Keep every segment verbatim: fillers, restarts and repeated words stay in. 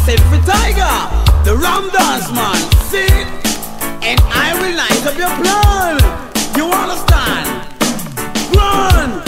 said for Tiger, the Ram Dance man, see? And I will light up your plan. You understand? Run!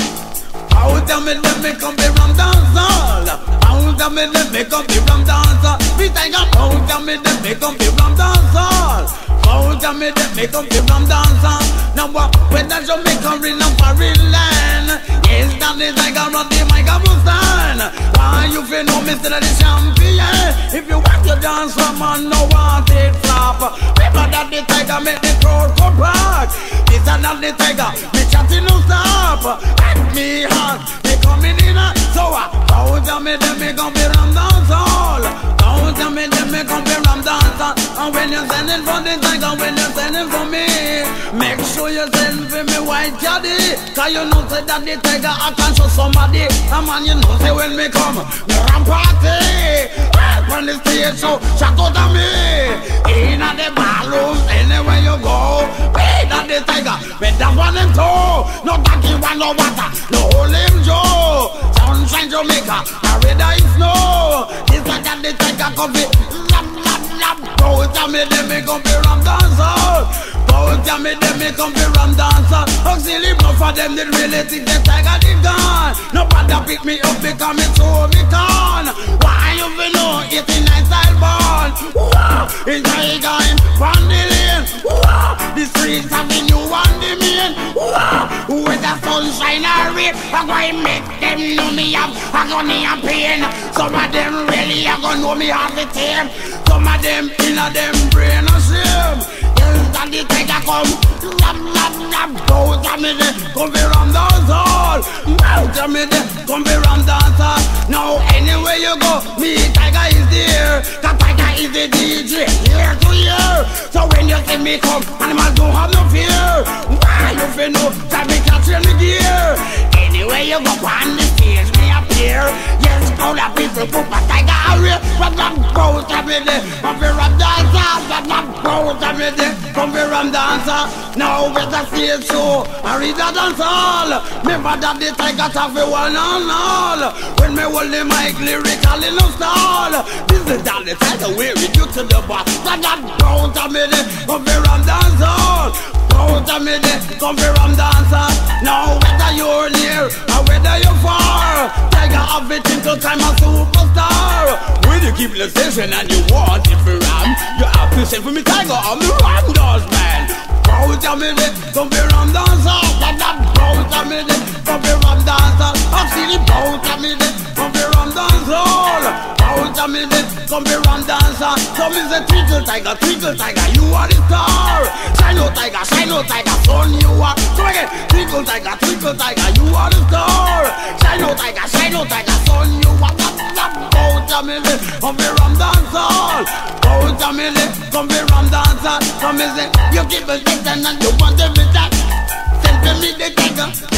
How tell me let me come be Ram Dance all? How tell me let me come be Ram Dance all? Me Tiger, how tell me let me come be Ram Dance all? How tell me let me come be Ram Dance all? Now what? When that Jamaica in a foreign land, yes, that is Tiger on the microphone. Why you feel no Mister the champion? If you want your dance from man, no want it flop. Remember that the Tiger make the crowd go back. This and that the Tiger, me chatting no stop. And me hot, me coming in a so uh, don't tell me them me gon' be Ram Dance all. Don't tell me them me gon' be Ram Dance all. And when you're sending for the Tiger, when you're sending for me, make sure you send for me white caddy. Cause you know say that the Tiger I can show somebody. A man you know say when me come, me ram party. When the stage show, shout out to me. In at the ballroom, anywhere you go. Be that the Tiger, with that one and two. No donkey one, no water, no hole him Joe. Sunshine Jamaica, I read I snow. This like that the Tiger coffee. Lap, lap, lap. Go tell me them me gon' be Ram Dance all. Go tell me them me gon' be Ram Dance all. Auxiliary blood for them, they really think the Tiger is gone. Nobody pick me up because me throw me down. Why you feel no eighty-nine style born? Wow, it's Tiger in Pandy Lane. Wow, the streets have the new one the main. Wow, with the sunshine or rain, I'm going to make them know me have agony and pain. Some of them really are gonna know me have the team. Some of them in a them brain a shame. Yes, that the Tiger come, lap, lap, lap. Go tell me they come be Ram Dance all. Now tell me they come be Ram Dance all. Now anywhere you go, me Tiger is there. Cause Tiger is the D J, year to year. So when you see me come, animals don't have no fear. Why you feel no, that me catching the gear. Anywhere you go on the stage, me appear. Yes, all the people put my Tiger away. But not go to me there, come be Ram Dance all. But not go to me there, come be Ram Dance all. Now with the stage show, I read that dance all. Remember that the Tiger have a one and all. When me hold the mic lyrically no stall. This is that the Tiger we reduce to the boss. But not go to me there, come be Ram Dance all. Go to me there, come be Ram Dance all. Now whether you're near or whether you're far, Tiger have it into time a superstar. When you keep the station and you want it for Ram, you have to send for me Tiger, I'm the Ram Dance man. Go to me there, come be Ram Dance all. Go to me there, come be Ram Dance all. I've seen it, go to me there, come be Ram Dance all. Go to me there, come be Ram Dance all. So me say Twinkle Tiger, Twinkle Tiger, you are the star. Shine out Tiger, shine out Tiger, son you are. So again, Twinkle Tiger, Twinkle Tiger, you are the star. Shine out Tiger, shine out Tiger, son you are. Go to me there, come be Ram Dance all. Go to me there, come be Ram Dance all. So me say, you keep a distance and you want every that. Send me the Tiger.